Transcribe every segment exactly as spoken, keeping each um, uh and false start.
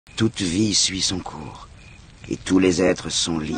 Toute vie suit son cours, et tous les êtres sont liés.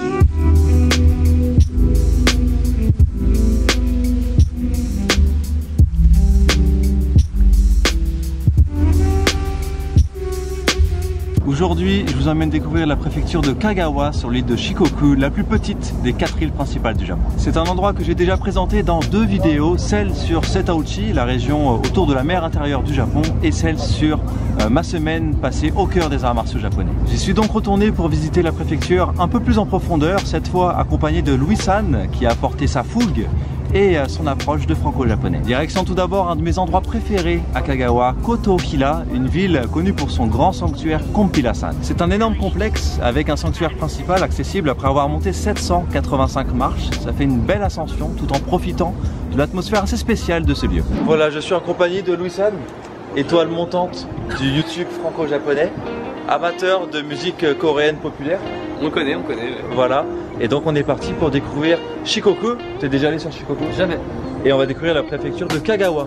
Aujourd'hui, je vous emmène découvrir la préfecture de Kagawa sur l'île de Shikoku, la plus petite des quatre îles principales du Japon. C'est un endroit que j'ai déjà présenté dans deux vidéos, celle sur Setauchi, la région autour de la mer intérieure du Japon, et celle sur euh, ma semaine passée au cœur des arts martiaux japonais. J'y suis donc retourné pour visiter la préfecture un peu plus en profondeur, cette fois accompagné de Louis-san qui a apporté sa fougue et son approche de franco-japonais. Direction tout d'abord un de mes endroits préférés à Kagawa, Koto-Hira, une ville connue pour son grand sanctuaire Kompila-san. C'est un énorme complexe avec un sanctuaire principal accessible après avoir monté sept cent quatre-vingt-cinq marches. Ça fait une belle ascension tout en profitant de l'atmosphère assez spéciale de ce lieu. Voilà, je suis en compagnie de Louis-san, étoile montante du YouTube franco-japonais, amateur de musique coréenne populaire. On connaît, on connaît. Voilà, et donc on est parti pour découvrir Shikoku. T'es déjà allé sur Shikoku? Jamais. Et on va découvrir la préfecture de Kagawa.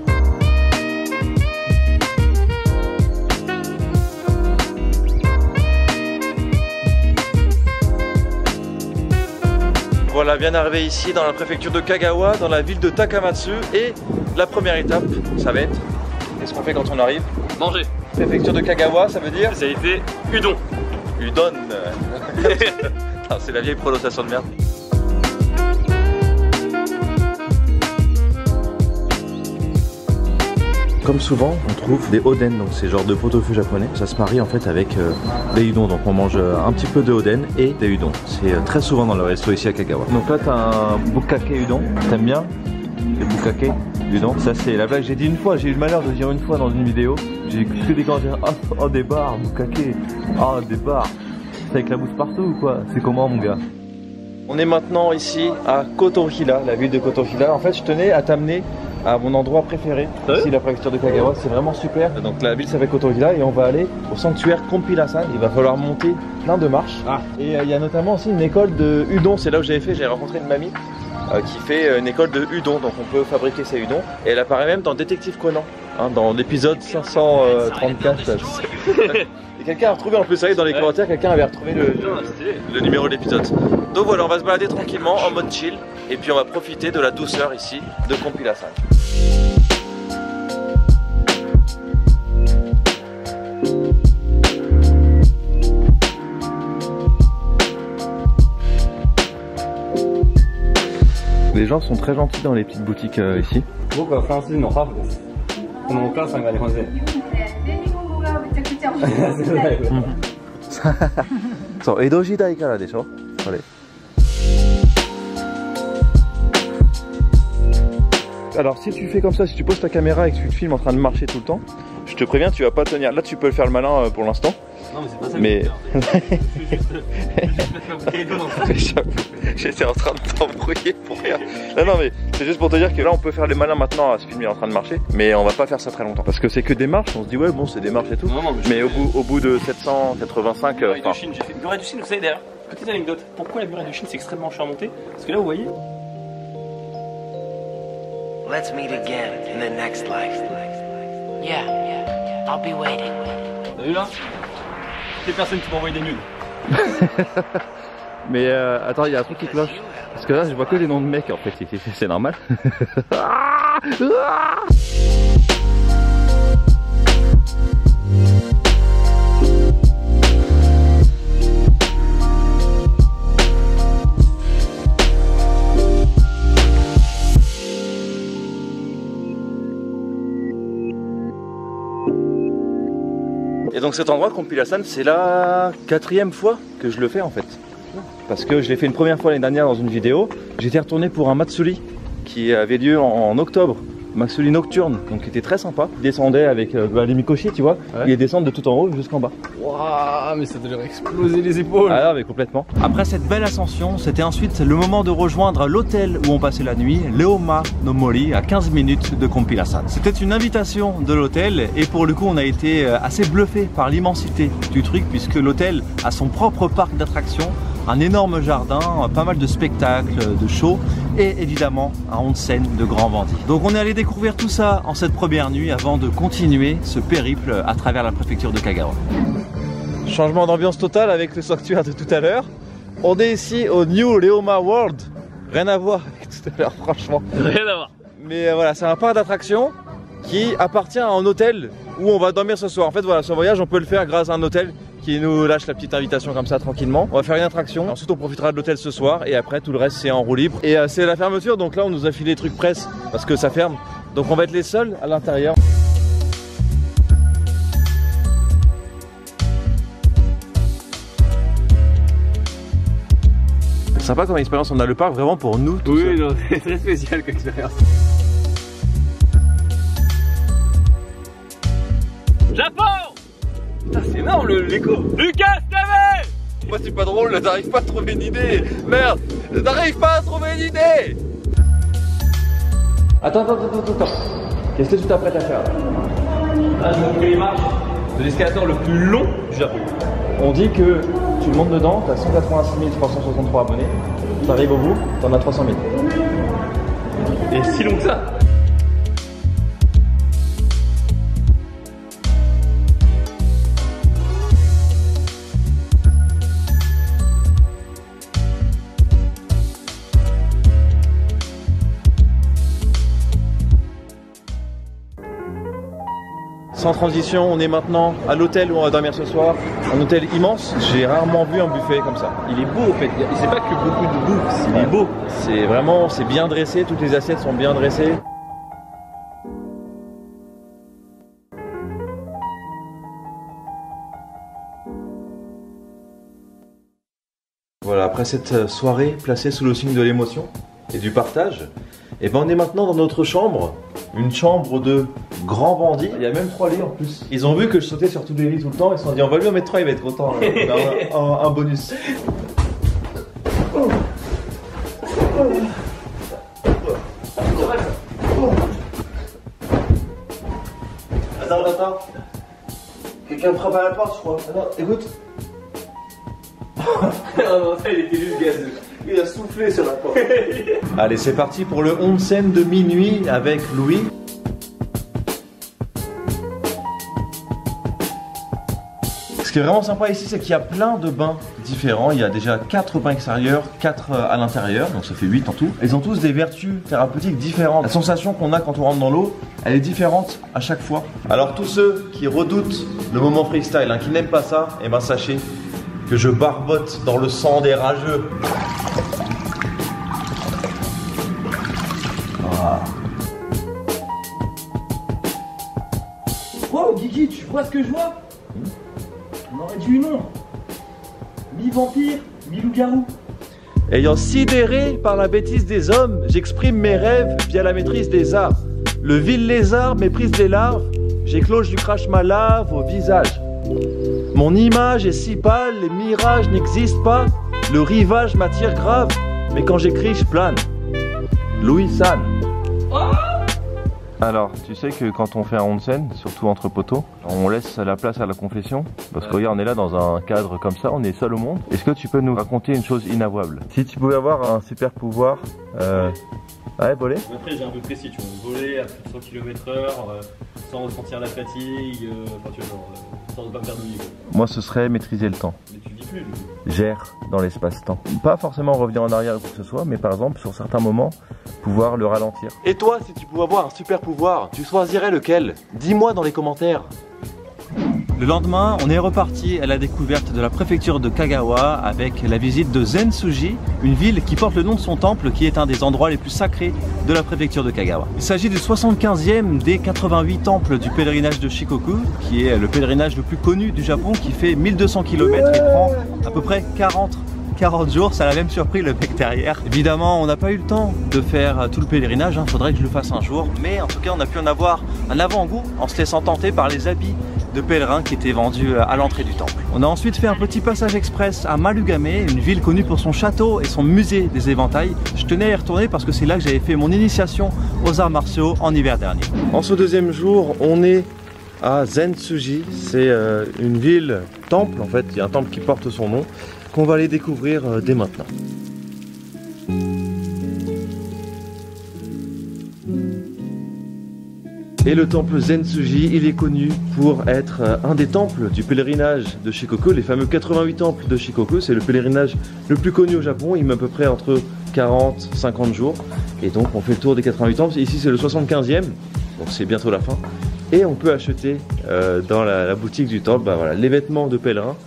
Voilà, bien arrivé ici dans la préfecture de Kagawa, dans la ville de Takamatsu. Et la première étape, ça va être, qu'est-ce qu'on fait quand on arrive? Manger. Préfecture de Kagawa, ça veut dire? Ça a été udon. Udon. C'est la vieille prononciation de merde. Comme souvent, on trouve des oden, donc c'est genre de pot-au-feu japonais. Ça se marie en fait avec euh, des udon, donc on mange un petit peu de oden et des udon. C'est euh, très souvent dans le resto ici à Kagawa. Donc là, t'as un bukake udon. T'aimes bien les bukake udon? Ça, c'est la blague. J'ai dit une fois, j'ai eu le malheur de dire une fois dans une vidéo. J'ai que des gars dire oh, oh des bars, bukake, oh des bars. C'est avec la mousse partout ou quoi? C'est comment mon gars? On est maintenant ici à Koto-Hira, la ville de Koto-Hira. En fait, je tenais à t'amener à mon endroit préféré, ici la préfecture de Kagawa, c'est vraiment super. Donc la ville s'appelle Koto-Hira et on va aller au sanctuaire Kompila-san. Il va falloir monter plein de marches. Ah. Et il euh, y a notamment aussi une école de udon, c'est là où j'avais fait, j'ai rencontré une mamie euh, qui fait euh, une école de udon, donc on peut fabriquer ses udons. Et elle apparaît même dans Détective Conan, hein, dans l'épisode cinq cent trente-quatre. Et quelqu'un a retrouvé en plus, ça y est, dans les commentaires, quelqu'un avait retrouvé le, le, le numéro de l'épisode. Donc voilà, on va se balader tranquillement en mode chill et puis on va profiter de la douceur ici de Kompila-san. Les gens sont très gentils dans les petites boutiques euh, ici. So, Edo jidai kara desho? Kore. Alors si tu fais comme ça, si tu poses ta caméra et que tu te filmes en train de marcher tout le temps, je te préviens, tu vas pas tenir. Là tu peux le faire le malin pour l'instant. Non mais c'est pas ça. Mais je suis juste j'étais en train de t'embrouiller pour rien. Non non mais c'est juste pour te dire que là on peut faire les malins maintenant à se filmer en train de marcher, mais on va pas faire ça très longtemps parce que c'est que des marches. On se dit ouais bon c'est des marches et tout. Non, non, mais mais au bout, au bout de sept cent quatre-vingt-cinq. Euh, de Chine, j'ai fait une muraille de Chine. Vous savez d'ailleurs, petite anecdote. Pourquoi la muraille de Chine c'est extrêmement cher à monter? Parce que là vous voyez. Let's meet again in the next life. Yeah, yeah, I'll be waiting. T'as vu là? Toutes les personnes qui m'ont envoyé des nudes. Mais euh, attends, il y a un truc qui cloche. Parce que là, je vois que des noms de mecs en fait. C'est normal. Et donc cet endroit, Kompila-san, c'est la quatrième fois que je le fais en fait. Parce que je l'ai fait une première fois l'année dernière dans une vidéo. J'étais retourné pour un Matsuri qui avait lieu en, en octobre. Matsuri nocturne, donc qui était très sympa. Ils descendaient avec euh, bah, les Mikoshi, tu vois. Ouais. Ils descendent de tout en haut jusqu'en bas. Waouh, mais ça devait leur exploser les épaules. Ah non, mais complètement. Après cette belle ascension, c'était ensuite le moment de rejoindre l'hôtel où on passait la nuit, Leoma no Mori, à quinze minutes de Kompila-san. C'était une invitation de l'hôtel et pour le coup, on a été assez bluffé par l'immensité du truc puisque l'hôtel a son propre parc d'attractions, un énorme jardin, pas mal de spectacles, de shows et évidemment un onsen de grands bandits. Donc on est allé découvrir tout ça en cette première nuit avant de continuer ce périple à travers la préfecture de Kagawa. Changement d'ambiance total avec le sanctuaire de tout à l'heure. On est ici au New Leoma World. Rien à voir avec tout à l'heure, franchement. Rien à voir. Mais euh, voilà, c'est un parc d'attractions qui appartient à un hôtel où on va dormir ce soir. En fait, voilà, ce voyage, on peut le faire grâce à un hôtel qui nous lâche la petite invitation comme ça tranquillement. On va faire une attraction. Ensuite, on profitera de l'hôtel ce soir et après, tout le reste, c'est en roue libre. Et euh, c'est la fermeture, donc là, on nous a filé des trucs presse parce que ça ferme. Donc, on va être les seuls à l'intérieur. Sympa comme expérience, on a le parc vraiment pour nous. Tout oui, c'est très spécial comme expérience. Japon! Putain, c'est énorme l'écho! Lucas, t'avais! Moi, c'est pas drôle, t'arrives pas à trouver une idée! Merde! T'arrives pas à trouver une idée! Attends, attends, attends, attends, attends. Qu'est-ce que tu t'apprêtes à faire? Là, je vais monter les marches de l'escalator le plus long du Japon. On dit que tu montes dedans, t'as cent quatre-vingt-six mille trois cent soixante-trois abonnés, t'arrives au bout, t'en as trois cent mille. Et si long que ça? Sans transition, on est maintenant à l'hôtel où on va dormir ce soir. Un hôtel immense. J'ai rarement vu un buffet comme ça. Il est beau en fait. C'est pas que beaucoup de bouffe. Il est beau. C'est vraiment, c'est bien dressé. Toutes les assiettes sont bien dressées. Voilà, après cette soirée placée sous le signe de l'émotion et du partage, et ben on est maintenant dans notre chambre, une chambre de grands bandits. Il y a même trois lits en plus. Ils ont vu que je sautais sur tous les lits tout le temps, ils se sont dit on va lui en mettre trois, il va être content, hein. On a un, un, un bonus. Attends, attends. Quelqu'un me frappe à la porte, je crois. Attends, écoute. Non, non, ça il était juste gazeux. Il a soufflé sur la porte. Allez, c'est parti pour le onsen de minuit avec Louis. Ce qui est vraiment sympa ici, c'est qu'il y a plein de bains différents. Il y a déjà quatre bains extérieurs, quatre à l'intérieur, donc ça fait huit en tout. Ils ont tous des vertus thérapeutiques différentes. La sensation qu'on a quand on rentre dans l'eau, elle est différente à chaque fois. Alors tous ceux qui redoutent le moment freestyle, hein, qui n'aiment pas ça, et eh ben sachez que je barbote dans le sang des rageux. Ah. Wow, Guigui, tu vois ce que je vois? On aurait dû non. Mi-vampire, mi-loup-garou. Ayant sidéré par la bêtise des hommes, j'exprime mes rêves via la maîtrise des arts. Le vil lézard méprise les larves, j'écloche du crache ma lave au visage. Mon image est si pâle, les mirages n'existent pas. Le rivage m'attire grave, mais quand j'écris, je plane. Louis San. Oh, alors, tu sais que quand on fait un onsen, surtout entre poteaux, on laisse la place à la confession. Parce que regarde, on est là dans un cadre comme ça, on est seul au monde. Est-ce que tu peux nous raconter une chose inavouable? Si tu pouvais avoir un super pouvoir, euh... ouais, voler? Après, j'ai un peu précis, tu vois, voler à plus de cent kilomètres heure, euh, sans ressentir la fatigue, euh, enfin tu vois, genre, euh, sans ne pas perdre de niveau. Moi, ce serait maîtriser le temps. Mais tu dis plus, lui. Gère dans l'espace-temps. Pas forcément revenir en arrière ou quoi que ce soit, mais par exemple, sur certains moments, pouvoir le ralentir. Et toi, si tu pouvais avoir un super pouvoir, tu choisirais lequel? Dis-moi dans les commentaires. Le lendemain, on est reparti à la découverte de la préfecture de Kagawa avec la visite de Zen-Suji, une ville qui porte le nom de son temple qui est un des endroits les plus sacrés de la préfecture de Kagawa. Il s'agit du soixante-quinzième des quatre-vingt-huit temples du pèlerinage de Shikoku, qui est le pèlerinage le plus connu du Japon, qui fait mille deux cents kilomètres et prend à peu près quarante jours. Ça l'a même surpris le mec derrière. Évidemment, on n'a pas eu le temps de faire tout le pèlerinage, hein. Faudrait que je le fasse un jour, mais en tout cas on a pu en avoir un avant-goût en se laissant tenter par les habits de pèlerins qui étaient vendus à l'entrée du temple. On a ensuite fait un petit passage express à Malugame, une ville connue pour son château et son musée des éventails. Je tenais à y retourner parce que c'est là que j'avais fait mon initiation aux arts martiaux en hiver dernier. En ce deuxième jour, on est à Zen-Suji. C'est euh, une ville temple en fait, il y a un temple qui porte son nom, qu'on va aller découvrir euh, dès maintenant. Et le temple Zen-Suji, il est connu pour être un des temples du pèlerinage de Shikoku, les fameux quatre-vingt-huit temples de Shikoku. C'est le pèlerinage le plus connu au Japon, il met à peu près entre quarante et cinquante jours. Et donc on fait le tour des quatre-vingt-huit temples. Ici c'est le soixante-quinzième, donc c'est bientôt la fin. Et on peut acheter euh, dans la, la boutique du temple bah, voilà, les vêtements de pèlerin.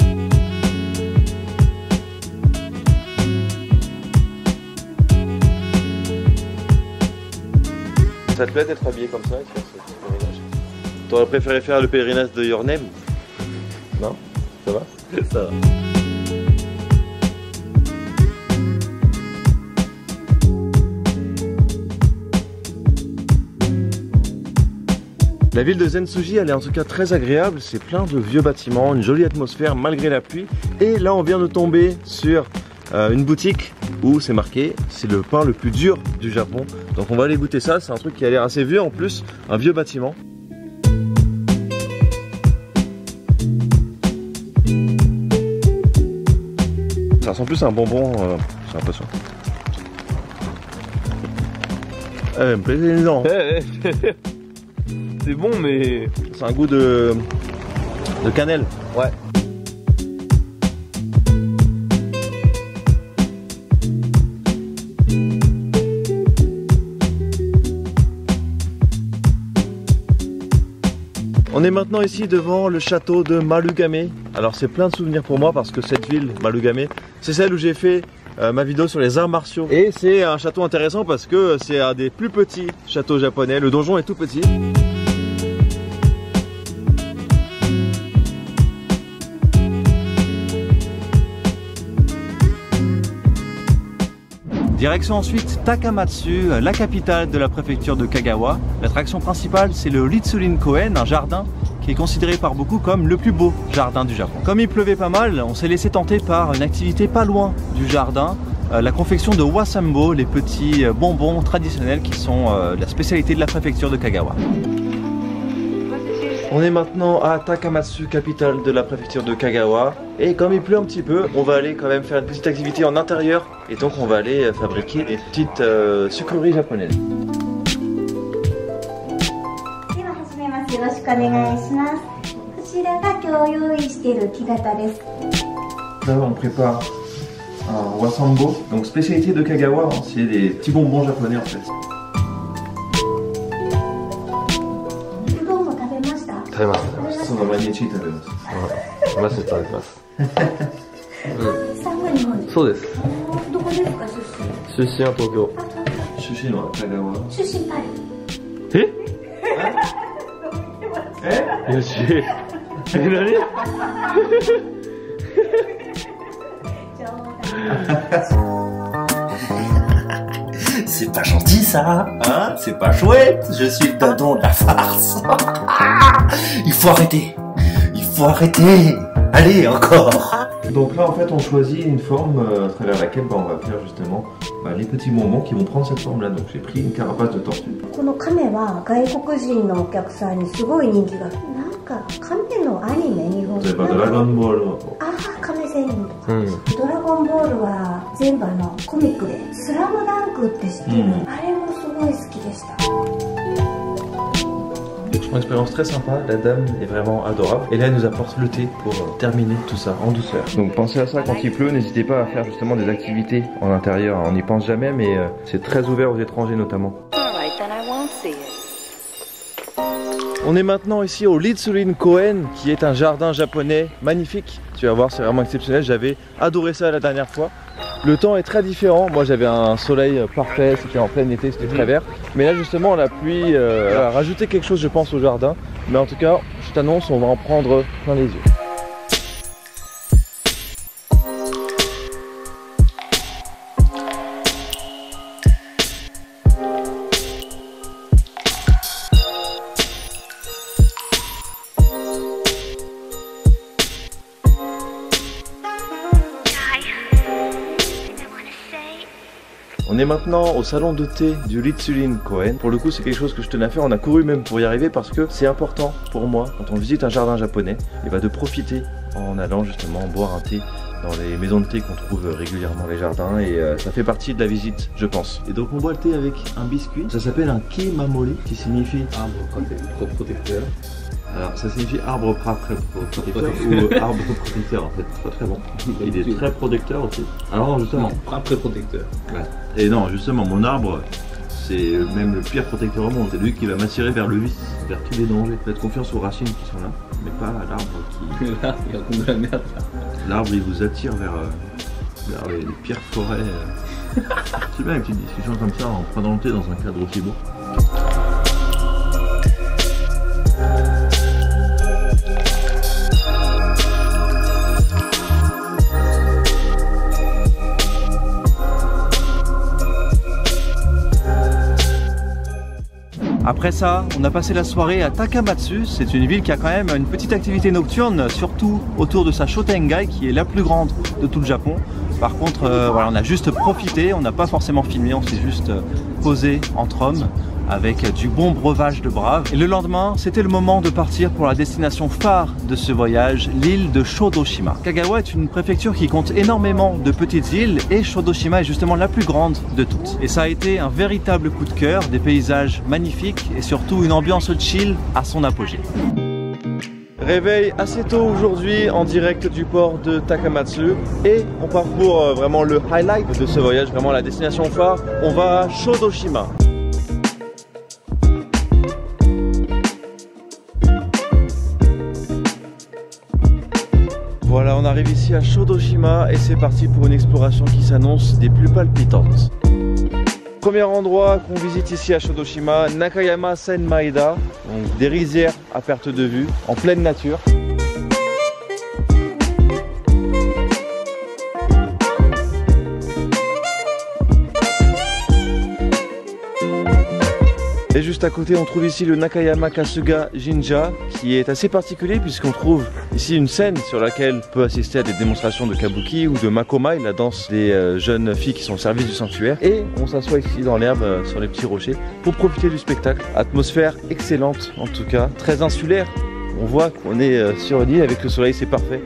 Ça te plaît d'être habillé comme ça et faire ce pèlerinage? T'aurais préféré faire le pèlerinage de Your Name? Non? Ça va? Ça va. La ville de Zen-Suji, elle est en tout cas très agréable, c'est plein de vieux bâtiments, une jolie atmosphère malgré la pluie. Et là on vient de tomber sur euh, une boutique où c'est marqué, c'est le pain le plus dur du Japon. Donc on va aller goûter ça, c'est un truc qui a l'air assez vieux en plus, un vieux bâtiment. Ça ressemble plus à un bonbon, euh, j'ai l'impression. Eh, me plaisait les dents. C'est bon, mais c'est un goût de, de cannelle. Ouais. On est maintenant ici devant le château de Marugame. Alors c'est plein de souvenirs pour moi parce que cette ville, Marugame, c'est celle où j'ai fait euh, ma vidéo sur les arts martiaux. Et c'est un château intéressant parce que c'est un des plus petits châteaux japonais. Le donjon est tout petit. Direction ensuite Takamatsu, la capitale de la préfecture de Kagawa. L'attraction principale, c'est le Ritsurin Koen, un jardin qui est considéré par beaucoup comme le plus beau jardin du Japon. Comme il pleuvait pas mal, on s'est laissé tenter par une activité pas loin du jardin, euh, la confection de wasambo, les petits bonbons traditionnels qui sont euh, la spécialité de la préfecture de Kagawa. On est maintenant à Takamatsu, capitale de la préfecture de Kagawa. Et comme il pleut un petit peu, on va aller quand même faire une petite activité en intérieur. Et donc on va aller fabriquer des petites euh, sucreries japonaises. Là on prépare un wasambo, donc spécialité de Kagawa, hein. C'est des petits bonbons japonais en fait. 食べます。 その毎日食べます。 マジで食べます。うん、そうです。 どこですか出身？ 出身は東京。 出身は香川。 出身パリ。 え？え？よし。え、何？ C'est pas gentil ça, hein? C'est pas chouette, je suis le dindon de la farce. Il faut arrêter, il faut arrêter. Allez, encore. Donc là en fait on choisit une forme euh, à travers laquelle bah, on va faire justement bah, les petits bonbons qui vont prendre cette forme là. Donc j'ai pris une carapace de tortue. この亀は外国人のお客さんにすごい人気が。なんか亀のアニメ日本。 例えばドラゴンボールの。 ああ、亀仙人とか、うん、ドラゴンボールは全部あのコミックで「スラムダンクって知ってる、うん、あれもすごい好きでした。 Une expérience très sympa, la dame est vraiment adorable et là elle nous apporte le thé pour terminer tout ça en douceur. Donc pensez à ça quand il pleut, n'hésitez pas à faire justement des activités en intérieur, on n'y pense jamais mais euh, c'est très ouvert aux étrangers notamment. On est maintenant ici au Ritsurin Koen qui est un jardin japonais magnifique, tu vas voir c'est vraiment exceptionnel, j'avais adoré ça la dernière fois. Le temps est très différent, moi j'avais un soleil parfait, c'était en plein été, c'était très vert. Mais là justement la pluie euh, a rajouté quelque chose je pense au jardin. Mais en tout cas, je t'annonce, on va en prendre plein les yeux. On est maintenant au salon de thé du Ritsurin Koen. Pour le coup c'est quelque chose que je tenais à faire, on a couru même pour y arriver parce que c'est important pour moi quand on visite un jardin japonais et bah, de profiter en allant justement boire un thé dans les maisons de thé qu'on trouve régulièrement dans les jardins et euh, ça fait partie de la visite, je pense. Et donc on boit le thé avec un biscuit, ça s'appelle un kimamori qui signifie arbre protecteur. Alors ça signifie arbre protecteur ou arbre protecteur en fait, c'est pas très bon. Il est très protecteur aussi. Alors justement, Arbre protecteur. ouais. Et non justement mon arbre, c'est même le pire protecteur au monde, c'est lui qui va m'attirer vers le vice, vers tous les dangers. Faites confiance aux racines qui sont là, mais pas à l'arbre qui... Là, il raconte de la merde. L'arbre il vous attire vers, euh, vers les, les pires forêts. Euh... C'est bien une petite discussion comme ça en prenant le thé dans un cadre aussi beau. Après ça, on a passé la soirée à Takamatsu. C'est une ville qui a quand même une petite activité nocturne, surtout autour de sa Shotengai, qui est la plus grande de tout le Japon. Par contre, euh, voilà, on a juste profité, on n'a pas forcément filmé, on s'est juste posé entre hommes avec du bon breuvage de brave. Et le lendemain, c'était le moment de partir pour la destination phare de ce voyage, l'île de Shodoshima. Kagawa est une préfecture qui compte énormément de petites îles et Shodoshima est justement la plus grande de toutes. Et ça a été un véritable coup de cœur, des paysages magnifiques et surtout une ambiance chill à son apogée. Réveil assez tôt aujourd'hui en direct du port de Takamatsu et on part pour euh, vraiment le highlight de ce voyage, vraiment la destination phare. On va à Shodoshima. Voilà, on arrive ici à Shodoshima et c'est parti pour une exploration qui s'annonce des plus palpitantes. Premier endroit qu'on visite ici à Shodoshima, Nakayama Senmaida, donc des rizières à perte de vue, en pleine nature. Et juste à côté, on trouve ici le Nakayama Kasuga Jinja, qui est assez particulier puisqu'on trouve ici une scène sur laquelle on peut assister à des démonstrations de kabuki ou de makomai, la danse des euh, jeunes filles qui sont au service du sanctuaire. Et on s'assoit ici dans l'herbe, euh, sur les petits rochers, pour profiter du spectacle. Atmosphère excellente en tout cas, très insulaire. On voit qu'on est euh, sur une île avec le soleil, c'est parfait.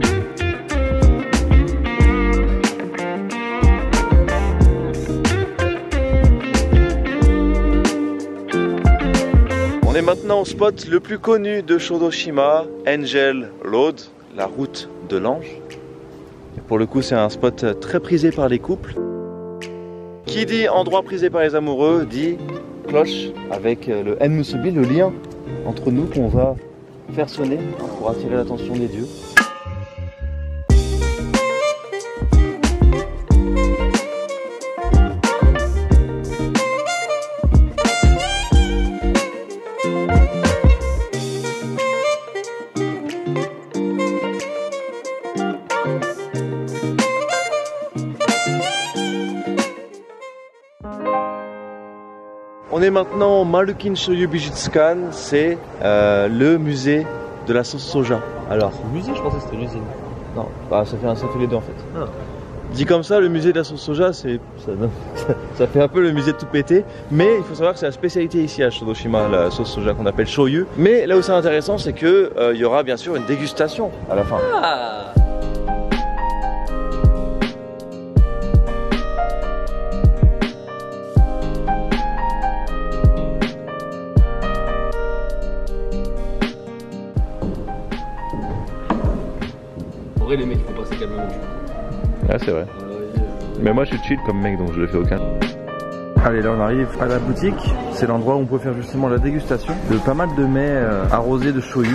On est maintenant au spot le plus connu de Shodoshima, Angel Road, la route de l'ange. Pour le coup, c'est un spot très prisé par les couples. Qui dit endroit prisé par les amoureux dit cloche avec le enmusubi, le lien entre nous qu'on va faire sonner pour attirer l'attention des dieux. On est maintenant au Marukin Shoyu Bijutsukan, c'est euh, le musée de la sauce soja. Alors, Musée, je pensais que c'était l'usine. non, bah, ça, fait, ça fait les deux en fait. Ah. Dit comme ça, le musée de la sauce soja, c'est ça, ça fait un peu le musée de tout pété. Mais il faut savoir que c'est la spécialité ici à Shodoshima, la sauce soja qu'on appelle shoyu. Mais là où c'est intéressant, c'est que euh, il y aura bien sûr une dégustation à la fin. Ah. En vrai, les mecs font passer calmement. Ah, c'est vrai. Mais moi je suis chill comme mec donc je le fais aucun. Allez, là on arrive à la boutique, c'est l'endroit où on peut faire justement la dégustation de pas mal de mets euh, arrosés de shoyu.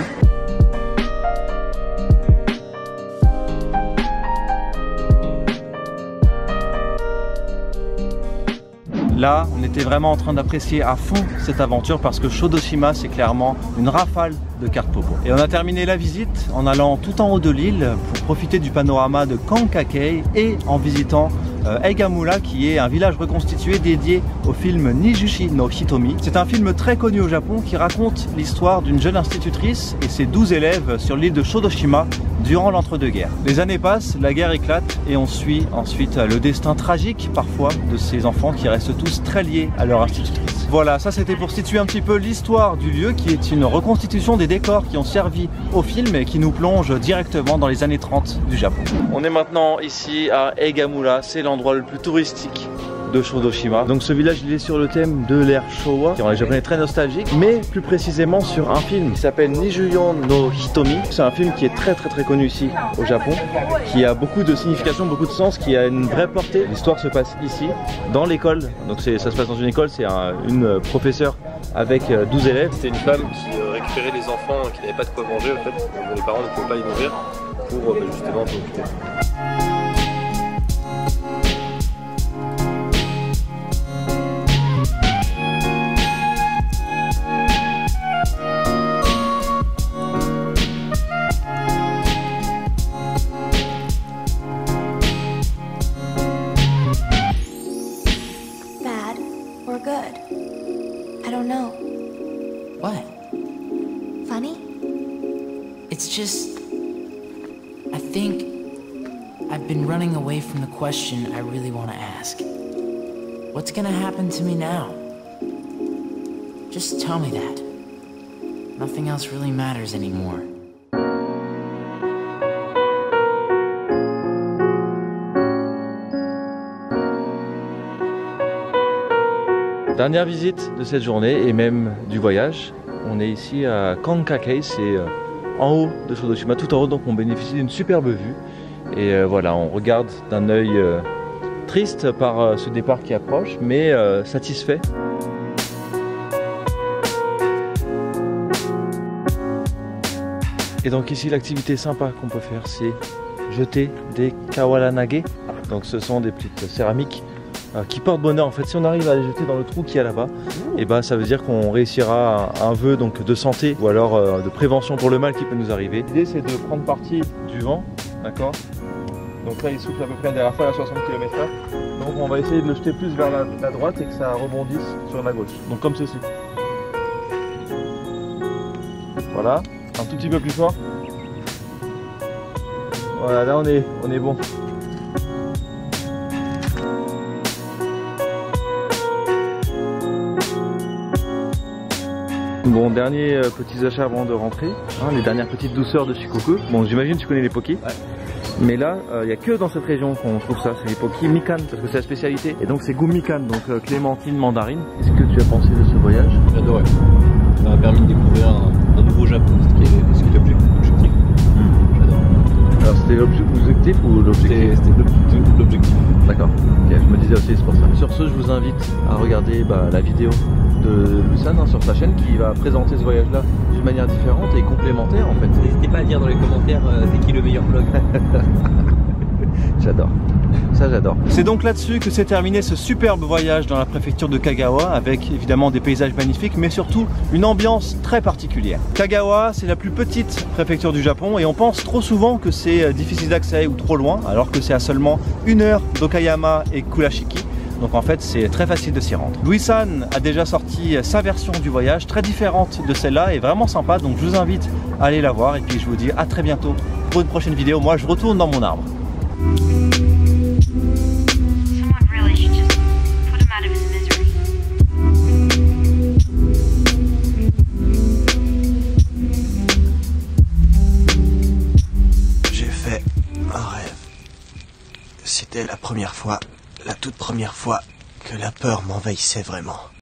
Là, on était vraiment en train d'apprécier à fond cette aventure parce que Shodoshima, c'est clairement une rafale de cartes popo. Et on a terminé la visite en allant tout en haut de l'île pour profiter du panorama de Kankakei et en visitant euh, Eigamura, qui est un village reconstitué dédié au film Nijushi no Hitomi. C'est un film très connu au Japon qui raconte l'histoire d'une jeune institutrice et ses douze élèves sur l'île de Shodoshima durant l'entre-deux-guerres. Les années passent, la guerre éclate et on suit ensuite le destin tragique parfois de ces enfants qui restent tous très liés à leur institutrice. Voilà, ça c'était pour situer un petit peu l'histoire du lieu qui est une reconstitution des décors qui ont servi au film et qui nous plonge directement dans les années trente du Japon. On est maintenant ici à Eigamura, c'est l'endroit le plus touristique de Shodoshima. Donc ce village il est sur le thème de l'ère Showa, qui rend les Japonais très nostalgiques, mais plus précisément sur un film qui s'appelle Nijuyon no Hitomi. C'est un film qui est très très très connu ici au Japon, qui a beaucoup de signification, beaucoup de sens, qui a une vraie portée. L'histoire se passe ici, dans l'école. Donc ça se passe dans une école, c'est un, une professeure avec douze élèves. C'était une femme qui euh, récupérait les enfants qui n'avaient pas de quoi manger en fait, donc les parents ne pouvaient pas les nourrir pour euh, justement s'occuper. Or good? I don't know. What? Funny? It's just... I think I've been running away from the question I really want to ask. What's gonna happen to me now? Just tell me that. Nothing else really matters anymore. Dernière visite de cette journée et même du voyage. On est ici à Kankakei, c'est en haut de Shodoshima, tout en haut, donc on bénéficie d'une superbe vue. Et euh, voilà, on regarde d'un œil euh, triste par euh, ce départ qui approche, mais euh, satisfait. Et donc ici, l'activité sympa qu'on peut faire, c'est jeter des kawaranage. Donc ce sont des petites céramiques qui porte bonheur en fait. Si on arrive à les jeter dans le trou qu'il y a là-bas, et bah ça veut dire qu'on réussira un, un vœu donc de santé ou alors euh, de prévention pour le mal qui peut nous arriver. L'idée c'est de prendre parti du vent, d'accord. Donc là il souffle à peu près la dernière fois à soixante kilomètres heure. Donc on va essayer de le jeter plus vers la, la droite et que ça rebondisse sur la gauche. Donc comme ceci. Voilà, un tout petit peu plus fort. Voilà, là on est, on est bon. Bon, dernier euh, petits achats avant de rentrer, hein, les dernières petites douceurs de Shikoku. Bon, j'imagine tu connais les Poké. Ouais. Mais là, il euh, n'y a que dans cette région qu'on trouve ça, c'est les Poké Mikan, parce que c'est la spécialité. Et donc c'est goût Mikan, donc euh, clémentine, mandarine. Qu'est-ce que tu as pensé de ce voyage? J'adorais. Ça m'a permis de découvrir un, un nouveau Japon, ce qui est, ce qui est l'objectif. Mmh. J'adore. Alors c'était l'objectif ou l'objectif? C'était l'objectif. D'accord, ok, je me disais aussi, c'est pour ça. Sur ce, je vous invite à regarder bah, la vidéo de Lusan hein, sur sa chaîne qui va présenter ce voyage-là d'une manière différente et complémentaire en fait. N'hésitez pas à dire dans les commentaires euh, c'est qui le meilleur vlog. J'adore. Ça j'adore. C'est donc là-dessus que s'est terminé ce superbe voyage dans la préfecture de Kagawa avec évidemment des paysages magnifiques mais surtout une ambiance très particulière. Kagawa c'est la plus petite préfecture du Japon et on pense trop souvent que c'est difficile d'accès ou trop loin alors que c'est à seulement une heure d'Okayama et Kurashiki. Donc en fait c'est très facile de s'y rendre. Louis-san a déjà sorti sa version du voyage très différente de celle-là et vraiment sympa, donc je vous invite à aller la voir et puis je vous dis à très bientôt pour une prochaine vidéo. Moi je retourne dans mon arbre. J'ai fait un rêve. C'était la première fois, la toute première fois que la peur m'envahissait vraiment.